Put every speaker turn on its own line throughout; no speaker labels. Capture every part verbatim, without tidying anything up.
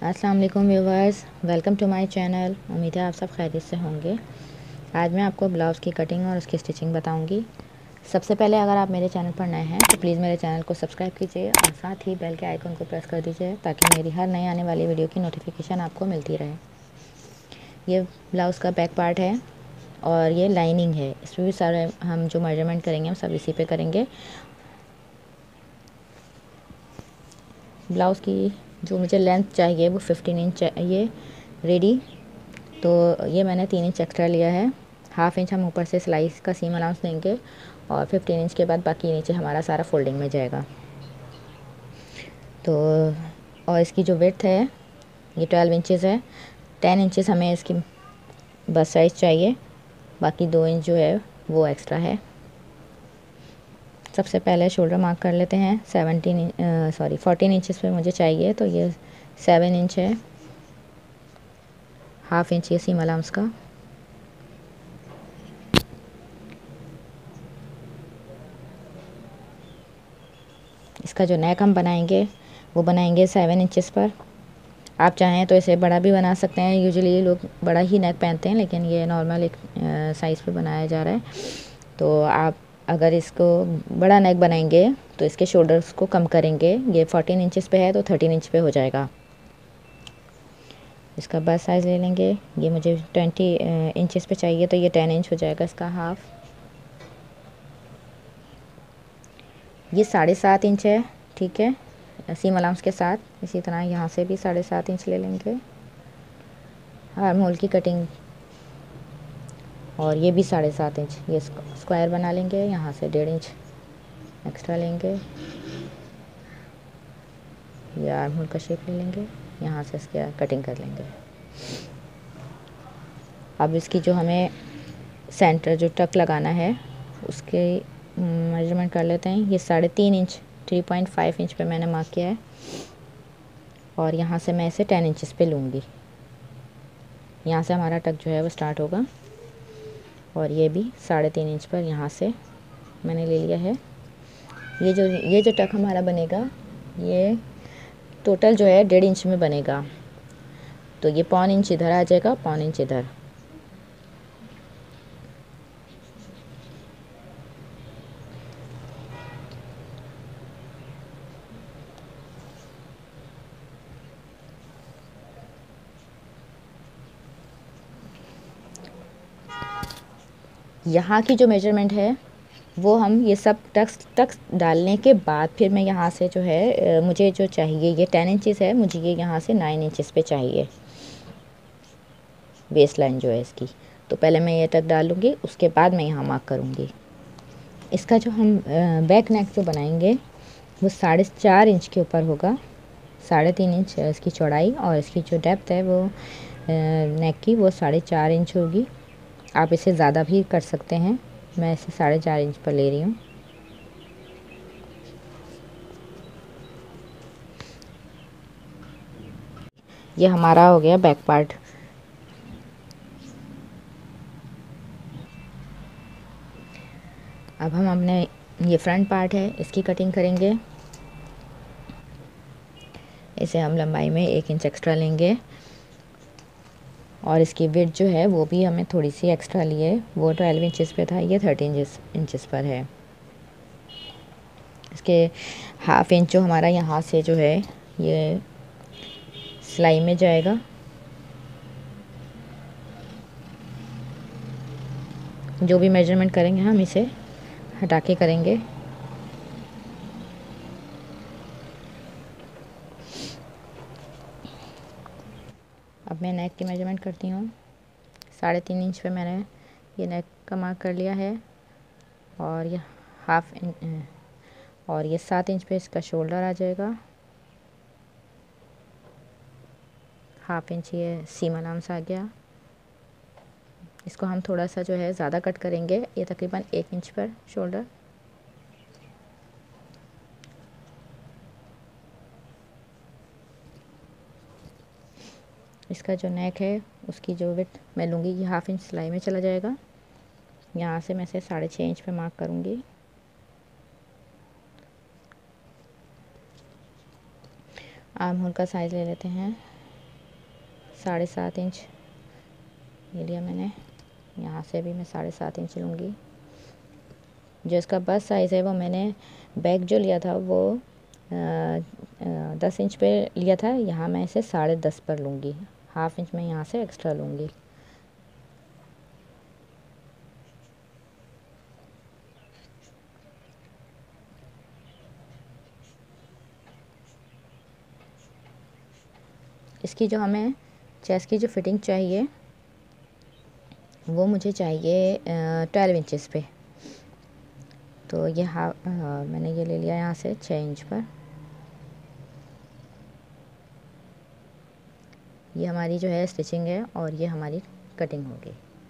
अस्सलाम वालेकुम viewers, welcome to my channel. उम्मीद है आप सब खैरियत से होंगे। आज मैं आपको ब्लाउज़ की कटिंग और उसकी स्टिचिंग बताऊंगी। सबसे पहले अगर आप मेरे चैनल पर नए हैं तो प्लीज़ मेरे चैनल को सब्सक्राइब कीजिए और साथ ही बेल के आइकन को प्रेस कर दीजिए ताकि मेरी हर नई आने वाली वीडियो की नोटिफिकेशन आपको मिलती रहे। ये ब्लाउज़ का बैक पार्ट है और ये लाइनिंग है। इसमें भी सारे हम जो मेजरमेंट करेंगे हम सब इसी पे करेंगे। ब्लाउज़ की जो मुझे लेंथ चाहिए वो फिफ्टीन इंच चाहिए रेडी। तो ये मैंने तीन इंच एक्स्ट्रा लिया है। हाफ इंच हम ऊपर से सिलाई का सीम अलाउंस देंगे और फिफ्टीन इंच के बाद बाकी नीचे हमारा सारा फोल्डिंग में जाएगा। तो और इसकी जो विड्थ है ये ट्वेल्व इंचज़ है। टेन इंचज़ हमें इसकी बस साइज़ चाहिए, बाकी दो इंच जो है वो एक्स्ट्रा है। सबसे पहले शोल्डर मार्क कर लेते हैं। सेवनटीन सॉरी फोर्टीन इंचज़ पे मुझे चाहिए, तो ये सेवन इंच है। हाफ इंच ये सीम अलाउंस का। इसका जो नेक हम बनाएंगे वो बनाएंगे सेवन इंचज़ पर। आप चाहें तो इसे बड़ा भी बना सकते हैं। यूजुअली लोग बड़ा ही नेक पहनते हैं, लेकिन ये नॉर्मल एक साइज़ पे बनाया जा रहा है। तो आप अगर इसको बड़ा नेक बनाएंगे तो इसके शोल्डर्स को कम करेंगे। ये फोर्टीन इंचज़ पे है तो थर्टीन इंच पे हो जाएगा। इसका बस साइज़ ले लेंगे। ये मुझे ट्वेंटी इंचज़ पे चाहिए तो ये टेन इंच हो जाएगा इसका हाफ। ये साढ़े सात इंच है, ठीक है, सीम अलाउंस के साथ। इसी तरह यहाँ से भी साढ़े सात इंच ले लेंगे आर्म होल की कटिंग। और ये भी साढ़े सात इंच, ये स्क्वायर बना लेंगे। यहाँ से डेढ़ इंच एक्स्ट्रा लेंगे। ये आर्म होल का शेप ले लेंगे, यहाँ से इसके कटिंग कर लेंगे। अब इसकी जो हमें सेंटर जो टक लगाना है उसके मेजरमेंट कर लेते हैं। ये साढ़े तीन inch three point five inch पे मैंने मार्क किया है और यहाँ से मैं इसे टेन इंचज़ पे लूँगी। यहाँ से हमारा टक जो है वो स्टार्ट होगा और ये भी साढ़े तीन इंच पर यहाँ से मैंने ले लिया है। ये जो ये जो टक हमारा बनेगा ये टोटल जो है डेढ़ इंच में बनेगा। तो ये पौन इंच इधर आ जाएगा, पौन इंच इधर। यहाँ की जो मेजरमेंट है वो हम ये सब टक्स टक्स डालने के बाद फिर मैं यहाँ से जो है मुझे जो चाहिए ये टेन इंचज़ है, मुझे ये यहाँ से नाइन इंचज़ पे चाहिए वेस्ट लाइन जो है इसकी। तो पहले मैं ये टक डाल लूँगी, उसके बाद मैं यहाँ मार्क करूँगी। इसका जो हम बैक नेक जो बनाएंगे वो साढ़े चार इंच के ऊपर होगा। साढ़े तीन इंच इसकी चौड़ाई और इसकी जो डेप्थ है वो नेक की वो साढ़े चार इंच होगी। आप इसे ज़्यादा भी कर सकते हैं, मैं इसे साढ़े चार इंच पर ले रही हूँ। ये हमारा हो गया बैक पार्ट। अब हम अपने ये फ्रंट पार्ट है इसकी कटिंग करेंगे। इसे हम लंबाई में एक इंच एक्स्ट्रा लेंगे और इसकी विड्थ जो है वो भी हमें थोड़ी सी एक्स्ट्रा लिए। वो ट्वेल्व इंचज़ पे था, ये थर्टीन इंचज़ पर है। इसके हाफ इंच जो हमारा यहाँ से जो है ये सिलाई में जाएगा। जो भी मेजरमेंट करेंगे हम इसे हटा के करेंगे। अब मैं नेक की मेजरमेंट करती हूँ। साढ़े तीन इंच पे मैंने ये नेक का मार्क कर लिया है और ये हाफ इंच और ये सात इंच पे इसका शोल्डर आ जाएगा। हाफ इंच ये सीम अलाउंस आ गया। इसको हम थोड़ा सा जो है ज़्यादा कट करेंगे, ये तकरीबन एक इंच पर शोल्डर। इसका जो नेक है उसकी जो विड्थ मैं लूँगी ये हाफ इंच सिलाई में चला जाएगा। यहाँ से मैं इसे साढ़े छः इंच पे मार्क करूँगी। आर्म होल का साइज़ ले लेते हैं। साढ़े सात इंच ये लिया मैंने। यहाँ से भी मैं साढ़े सात इंच लूँगी। जो इसका बस साइज़ है वो मैंने बैक जो लिया था वो आ, आ, दस इंच पे लिया था। यहाँ मैं इसे साढ़े दस पर लूँगी। हाफ इंच मैं यहाँ से एक्स्ट्रा लूँगी। इसकी जो हमें चेस्ट की जो फिटिंग चाहिए वो मुझे चाहिए ट्वेल्व इंचेस पे। तो ये हा मैंने ये ले लिया यहाँ से छः इंच पर। ये हमारी जो है स्टिचिंग है और ये हमारी कटिंग होगी।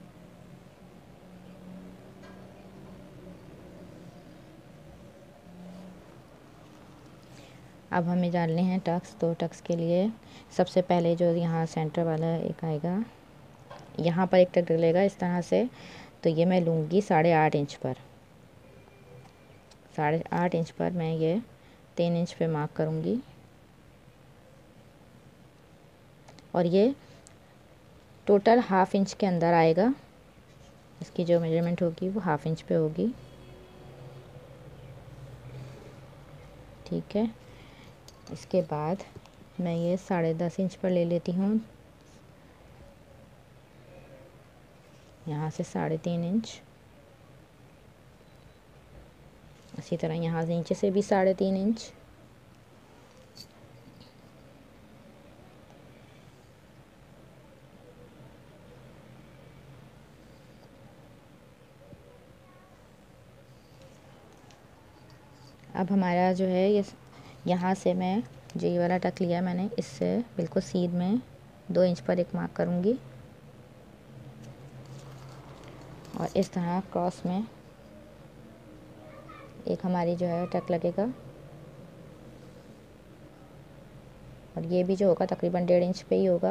अब हमें डालने हैं टक्स। तो टक्स के लिए सबसे पहले जो यहाँ सेंटर वाला एक आएगा, यहाँ पर एक टक डलेगा इस तरह से। तो ये मैं लूँगी साढ़े आठ इंच पर। साढ़े आठ इंच पर मैं ये तीन इंच पे मार्क करूँगी और ये टोटल हाफ इंच के अंदर आएगा। इसकी जो मेजरमेंट होगी वो हाफ इंच पे होगी। ठीक है, इसके बाद मैं ये साढ़े दस इंच पर ले लेती हूँ। यहाँ से साढ़े तीन इंच, इसी तरह यहाँ से नीचे से भी साढ़े तीन इंच। अब हमारा जो है ये यहाँ से मैं जो ये वाला टक लिया मैंने, इससे बिल्कुल सीध में दो इंच पर एक मार्क करूँगी और इस तरह क्रॉस में एक हमारी जो है टक लगेगा और ये भी जो होगा तकरीबन डेढ़ इंच पे ही होगा।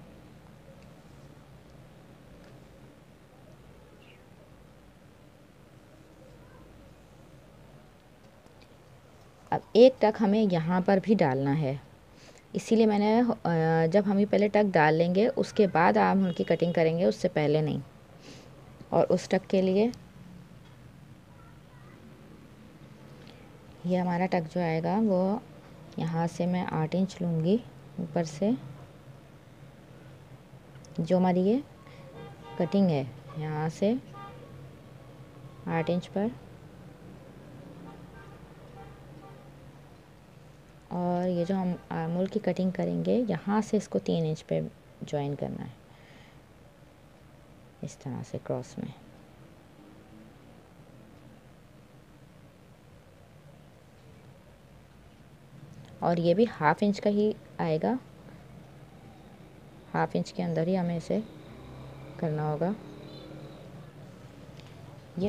अब एक टक हमें यहाँ पर भी डालना है, इसीलिए मैंने जब हम ये पहले टक डाल लेंगे उसके बाद हम उनकी कटिंग करेंगे, उससे पहले नहीं। और उस टक के लिए ये हमारा टक जो आएगा वो यहाँ से मैं आठ इंच लूँगी ऊपर से। जो हमारी ये कटिंग है यहाँ से आठ इंच पर और ये जो हम आर्मोल की कटिंग करेंगे यहाँ से इसको तीन इंच पे ज्वाइन करना है इस तरह से क्रॉस में। और ये भी हाफ इंच का ही आएगा, हाफ इंच के अंदर ही हमें इसे करना होगा। ये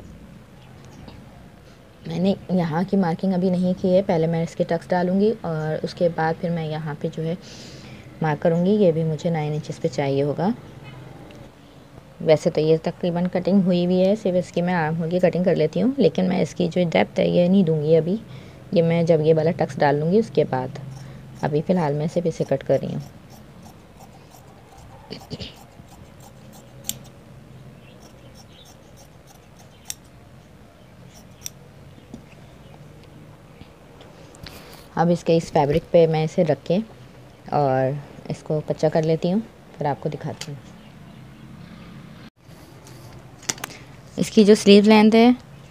मैंने यहाँ की मार्किंग अभी नहीं की है, पहले मैं इसके टक्स डालूँगी और उसके बाद फिर मैं यहाँ पे जो है मार्क करूँगी। ये भी मुझे नाइन इंचेस पे चाहिए होगा। वैसे तो ये तकरीबन कटिंग हुई भी है, सिर्फ इसकी मैं आर्म होल की कटिंग कर लेती हूँ, लेकिन मैं इसकी जो डेप्थ है ये नहीं दूँगी अभी। ये मैं जब ये वाला टक्स डाल लूँगी उसके बाद, अभी फ़िलहाल मैं सिर्फ इसे कट कर रही हूँ। अब इसके इस फैब्रिक पे मैं इसे रख के और इसको कच्चा कर लेती हूँ, फिर आपको दिखाती हूँ। इसकी जो स्लीव लेंथ है,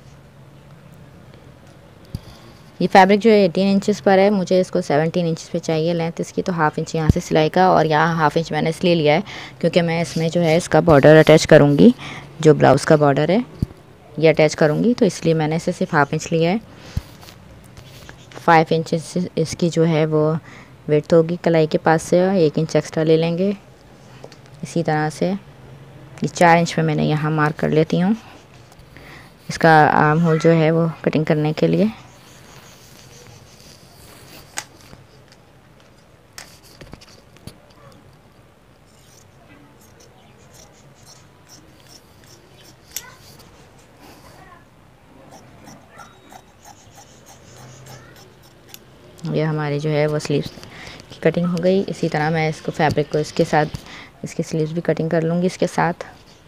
ये फैब्रिक जो है एटीन इंचेस पर है, मुझे इसको सेवनटीन इंचेस पे चाहिए लेंथ इसकी। तो हाफ़ इंच यहाँ से सिलाई का और यहाँ हाफ़ इंच मैंने इसलिए लिया है क्योंकि मैं इसमें जो है इसका बॉर्डर अटैच करूँगी, जो ब्लाउज़ का बॉर्डर है ये अटैच करूँगी, तो इसलिए मैंने इसे सिर्फ हाफ़ इंच लिया है। फाइव इंचेस इसकी जो है वो विड्थ होगी कलाई के पास से, एक इंच एक्स्ट्रा ले लेंगे। इसी तरह से ये चार इंच पे मैंने यहाँ मार्क कर लेती हूँ इसका आर्म होल जो है वो कटिंग करने के लिए। ये हमारी जो है वो स्लीव्स की कटिंग हो गई। इसी तरह मैं इसको फैब्रिक को इसके साथ इसकी स्लीव्स भी कटिंग कर लूँगी इसके साथ।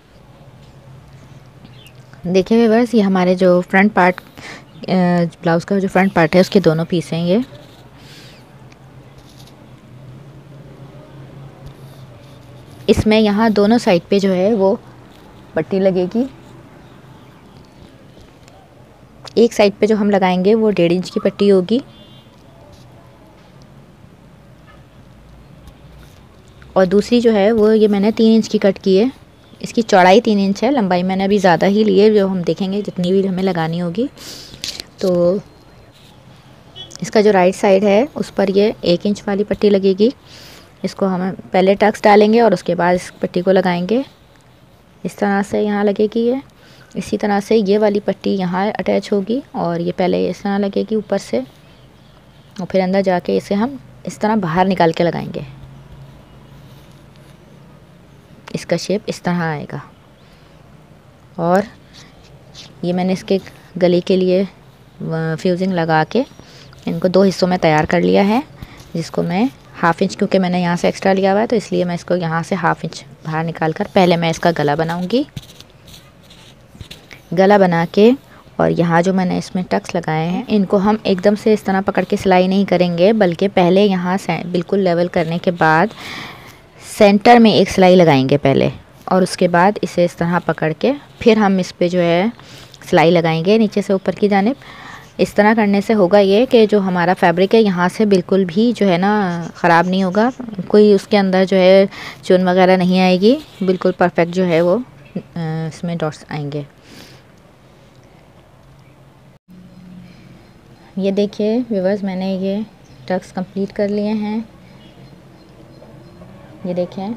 देखिए व्यूअर्स, ये हमारे जो फ्रंट पार्ट ब्लाउज़ का जो फ्रंट पार्ट है उसके दोनों पीस हैं ये। इसमें यहाँ दोनों साइड पे जो है वो पट्टी लगेगी। एक साइड पे जो हम लगाएंगे वो डेढ़ इंच की पट्टी होगी और दूसरी जो है वो ये मैंने तीन इंच की कट की है। इसकी चौड़ाई तीन इंच है, लंबाई मैंने अभी ज़्यादा ही ली है, जो हम देखेंगे जितनी भी हमें लगानी होगी। तो इसका जो राइट साइड है उस पर ये एक इंच वाली पट्टी लगेगी। इसको हम पहले टक्स डालेंगे और उसके बाद इस पट्टी को लगाएंगे। इस तरह से यहाँ लगेगी ये। इसी तरह से ये वाली पट्टी यहाँ अटैच होगी और ये पहले इस तरह लगेगी ऊपर से और फिर अंदर जाके इसे हम इस तरह बाहर निकाल के लगाएंगे। इसका शेप इस तरह आएगा। और ये मैंने इसके गले के लिए फ्यूजिंग लगा के इनको दो हिस्सों में तैयार कर लिया है, जिसको मैं हाफ इंच, क्योंकि मैंने यहाँ से एक्स्ट्रा लिया हुआ है तो इसलिए मैं इसको यहाँ से हाफ इंच बाहर निकाल कर पहले मैं इसका गला बनाऊँगी। गला बना के और यहाँ जो मैंने इसमें टक्स लगाए हैं इनको हम एकदम से इस तरह पकड़ के सिलाई नहीं करेंगे, बल्कि पहले यहाँ से बिल्कुल लेवल करने के बाद सेंटर में एक सिलाई लगाएंगे पहले और उसके बाद इसे इस तरह पकड़ के फिर हम इस पे जो है सिलाई लगाएंगे नीचे से ऊपर की जानिब। इस तरह करने से होगा ये कि जो हमारा फैब्रिक है यहाँ से बिल्कुल भी जो है ना ख़राब नहीं होगा, कोई उसके अंदर जो है चुन वगैरह नहीं आएगी, बिल्कुल परफेक्ट जो है वो इसमें डॉट्स आएंगे। ये देखिए व्यूअर्स, मैंने ये टक्स कंप्लीट कर लिए हैं। ये देखें,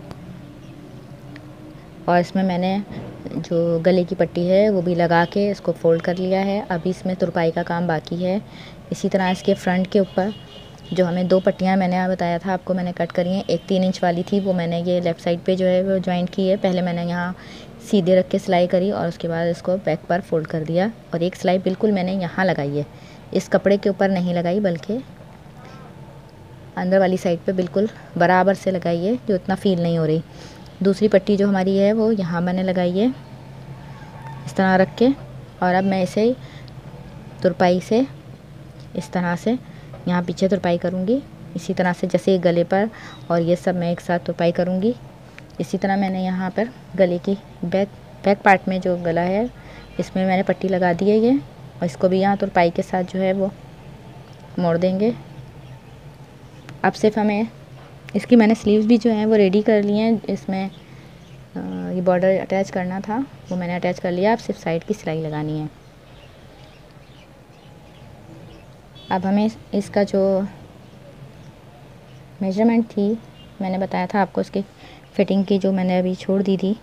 और इसमें मैंने जो गले की पट्टी है वो भी लगा के इसको फोल्ड कर लिया है। अभी इसमें तुरपाई का काम बाकी है। इसी तरह इसके फ्रंट के ऊपर जो हमें दो पट्टियाँ मैंने बताया था आपको मैंने कट करी हैं। एक तीन इंच वाली थी वो मैंने ये लेफ़्ट साइड पे जो है वो जॉइंट की है। पहले मैंने यहाँ सीधे रख के सिलाई करी और उसके बाद इसको बैक पर फोल्ड कर दिया और एक सिलाई बिल्कुल मैंने यहाँ लगाई है, इस कपड़े के ऊपर नहीं लगाई बल्कि अंदर वाली साइड पे बिल्कुल बराबर से लगाई है, जो इतना फील नहीं हो रही। दूसरी पट्टी जो हमारी है वो यहाँ मैंने लगाई है इस तरह रख के, और अब मैं इसे तुरपाई से इस तरह से यहाँ पीछे तुरपाई करूँगी, इसी तरह से जैसे गले पर, और ये सब मैं एक साथ तुरपाई करूँगी। इसी तरह मैंने यहाँ पर गले की बैक बैक पार्ट में जो गला है इसमें मैंने पट्टी लगा दी है ये, और इसको भी यहाँ तुरपाई के साथ जो है वो मोड़ देंगे। अब सिर्फ हमें इसकी मैंने स्लीव्स भी जो हैं वो रेडी कर लिए हैं। इसमें ये बॉर्डर अटैच करना था वो मैंने अटैच कर लिया। अब सिर्फ साइड की सिलाई लगानी है। अब हमें इसका जो मेजरमेंट थी मैंने बताया था आपको, इसकी फिटिंग की जो मैंने अभी छोड़ दी थी,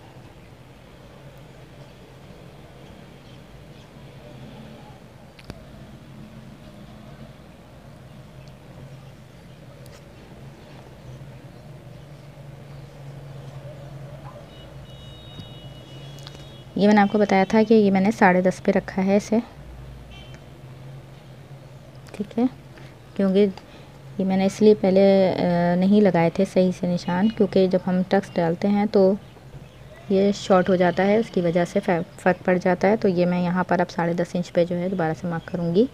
ये मैंने आपको बताया था कि ये मैंने साढ़े दस पे रखा है इसे, ठीक है, क्योंकि ये मैंने इसलिए पहले नहीं लगाए थे सही से निशान, क्योंकि जब हम टक्स डालते हैं तो ये शॉर्ट हो जाता है, उसकी वजह से फ़र्क पड़ जाता है। तो ये मैं यहाँ पर अब साढ़े दस इंच पे जो है दोबारा से मार्क करूँगी।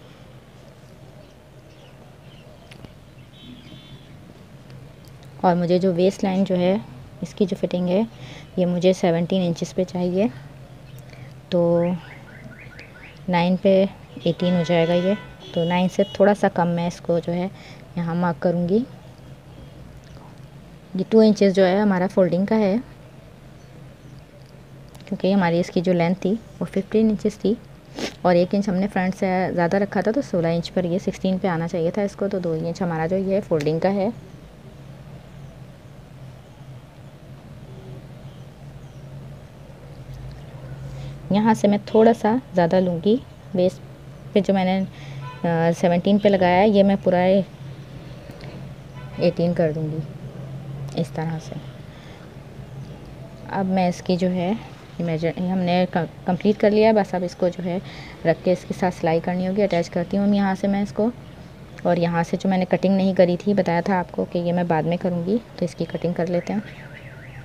और मुझे जो वेस्ट लाइन जो है इसकी जो फिटिंग है ये मुझे सेवनटीन इंचेस पे चाहिए, तो नाइन पे एटीन हो जाएगा ये, तो नाइन से थोड़ा सा कम मैं इसको जो है यहाँ मार्क करूँगी। ये टू इंचेस जो है हमारा फोल्डिंग का है, क्योंकि हमारी इसकी जो लेंथ थी वो फिफ्टीन इंचेस थी और एक इंच हमने फ्रंट से ज़्यादा रखा था, तो सोलह इंच पर ये सिक्सटीन पे आना चाहिए था इसको, तो दो इंच हमारा जो ये फोल्डिंग का है। यहाँ से मैं थोड़ा सा ज़्यादा लूँगी, बेस पे जो मैंने सेवनटीन पे लगाया है ये मैं पूरा एटीन कर दूँगी इस तरह से। अब मैं इसकी जो है मेजर हमने कंप्लीट कर लिया, बस अब इसको जो है रख के इसके साथ सिलाई करनी होगी। अटैच करती हूँ यहाँ से मैं इसको, और यहाँ से जो मैंने कटिंग नहीं करी थी बताया था आपको कि ये मैं बाद में करूँगी, तो इसकी कटिंग कर लेते हैं।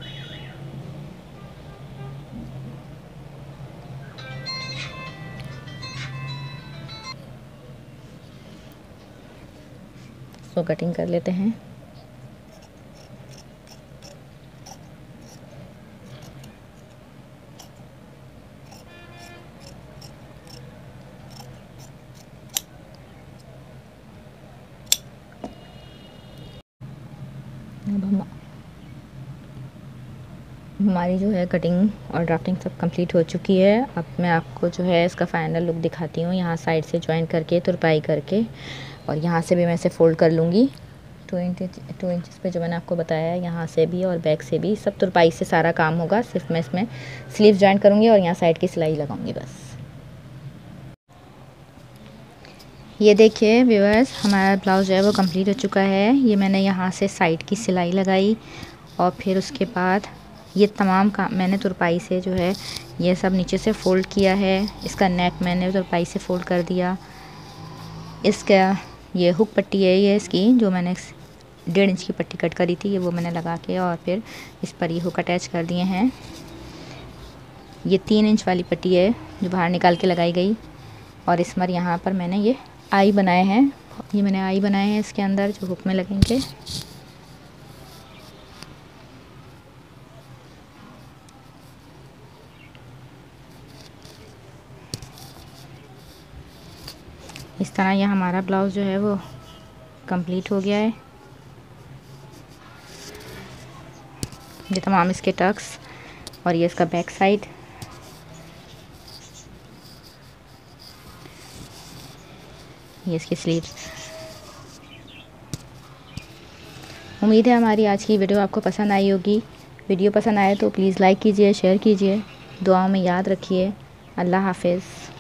उसको कटिंग कर लेते हैं। अब हम हमारी जो है कटिंग और ड्राफ्टिंग सब कंप्लीट हो चुकी है। अब मैं आपको जो है इसका फाइनल लुक दिखाती हूँ। यहाँ साइड से जॉइन करके तुरपाई करके और यहाँ से भी मैं इसे फ़ोल्ड कर लूँगी टू इंच टू इंचज़ पे जो मैंने आपको बताया है, यहाँ से भी और बैक से भी सब तुरपाई से सारा काम होगा। सिर्फ मैं इसमें स्लीव्स जॉइन करूँगी और यहाँ साइड की सिलाई लगाऊँगी बस। ये देखिए व्यूअर्स, हमारा ब्लाउज जो है वो कंप्लीट हो चुका है। ये मैंने यहाँ से साइड की सिलाई लगाई और फिर उसके बाद ये तमाम काम मैंने तुरपाई से जो है ये सब नीचे से फ़ोल्ड किया है। इसका नेक मैंने तुरपाई से फ़ोल्ड कर दिया। इसका ये हुक पट्टी है, ये इसकी जो मैंने डेढ़ इंच की पट्टी कट करी थी, ये वो मैंने लगा के और फिर इस पर ये हुक अटैच कर दिए हैं। ये तीन इंच वाली पट्टी है जो बाहर निकाल के लगाई गई और इस पर यहाँ पर मैंने ये आई बनाए हैं। ये मैंने आई बनाए हैं इसके अंदर जो हुक में लगेंगे। इस तरह यह हमारा ब्लाउज़ जो है वो कंप्लीट हो गया है। ये तमाम इसके टक्स और ये इसका बैक साइड। ये इसकी स्लीव्स। उम्मीद है हमारी आज की वीडियो आपको पसंद आई होगी। वीडियो पसंद आए तो प्लीज़ लाइक कीजिए, शेयर कीजिए, दुआओं में याद रखिए। अल्लाह हाफ़िज़।